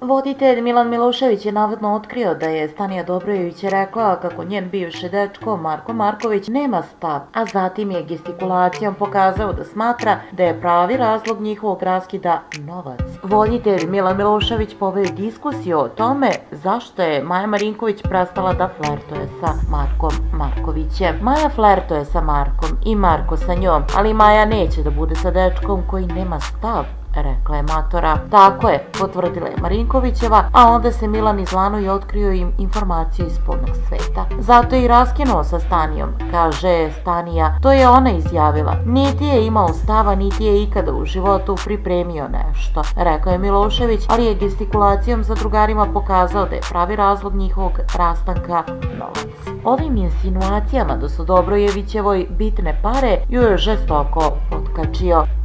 Voditelj Milan Milošević je navodno otkrio da je Stanija Dobrojević rekla kako njen bivši dečko Marko Marković nema stav, a zatim je gestikulacijom pokazao da smatra da je pravi razlog njihovog raskida novac. Voditelj Milan Milošević poveo diskusiju o tome zašto je Maja Marinković prestala da flertuje sa Markom Markovićem. Maja flertuje sa Markom i Marko sa njom, ali Maja neće da bude sa dečkom koji nema stav, rekla je matora. Tako je, potvrdila je Marinkovićeva, a onda se Milan izlanuo i otkrio im informaciju iz polnog sveta. Zato je i raskinuo sa Stanijom, kaže Stanija. To je ona izjavila. Niti je imao stava, niti je ikada u životu pripremio nešto, rekao je Milošević, ali je gestikulacijom za drugarima pokazao da je pravi razlog njihovog rastanka novac. Ovim insinuacijama da su Dobrojevićevoj bitne pare ju je žestoko potkačio.